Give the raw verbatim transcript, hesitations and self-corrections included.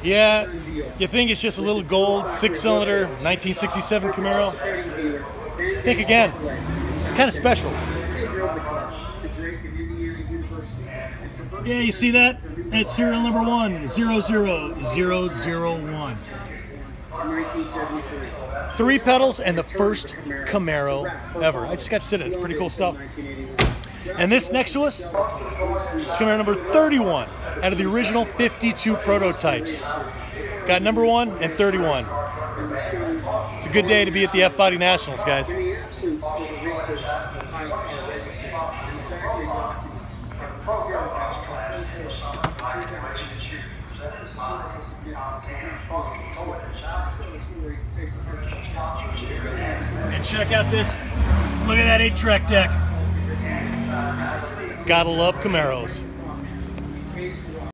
Yeah, you think it's just a little gold six-cylinder nineteen sixty-seven Camaro? Think again. It's kind of special. Yeah, you see that? That's serial number one, zero zero zero zero one. Three pedals and the first Camaro ever. I just got to sit in it. It's pretty cool stuff. And this next to us, it's Camaro number thirty-one out of the original fifty-two prototypes. Got number one and thirty-one. It's a good day to be at the F-Body Nationals, guys. And check out this. Look at that eight-track deck. Gotta love Camaros.